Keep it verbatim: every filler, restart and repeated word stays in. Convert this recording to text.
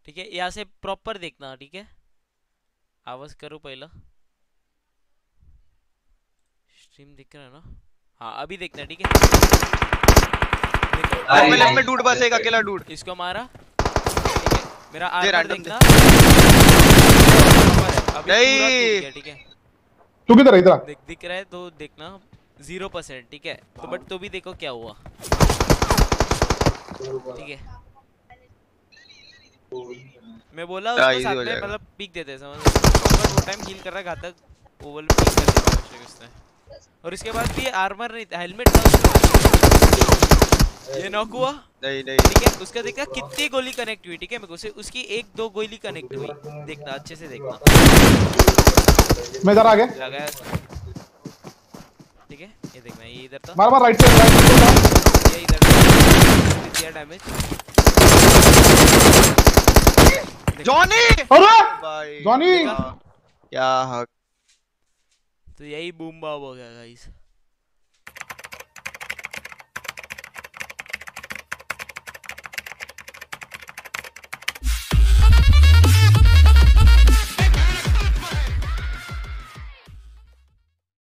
ठीक है, यहाँ से प्रॉपर देखना। ठीक है, आवाज करो पहला। स्ट्रीम दिख रहा है ना? हाँ अभी देखना। ठीक है, लेफ्ट में डूड, बस एक अकेला डूड। इसको मारा। ठीक है, मेरा आर्मर देखना। अभी पूरा टूट गया। ठीक है, तू किधर है? इधर देख दिख रहा है तो देखना। Zero percent. ठीक है, तो बट तो भी देखो क्या हुआ। ठीक है, मैं बोला उसको साथ में मतलब पीक देते समझ, बट वो टाइम हील कर रहा घातक, ओवल पीक कर दिया उसने। और इसके बाद भी आर्मर नहीं था, हेलमेट था उसका। ये नॉक हुआ। नहीं नहीं ठीक है, उसका देखना कितनी गोली कनेक्ट हुई। ठीक है, मेरे को से उसकी एक दो गोली कनेक्ट हुई, देखना अच्छे से देखना। मैं इधर आ गया, लगाया उसने। ठीक है, ये देखना, ये इधर था। मार मार राइट से, राइट से ये इधर दिया डैमेज। जॉनी, अरे भाई जॉनी क्या हक। तो यही बूम बाब हो गया गाइस।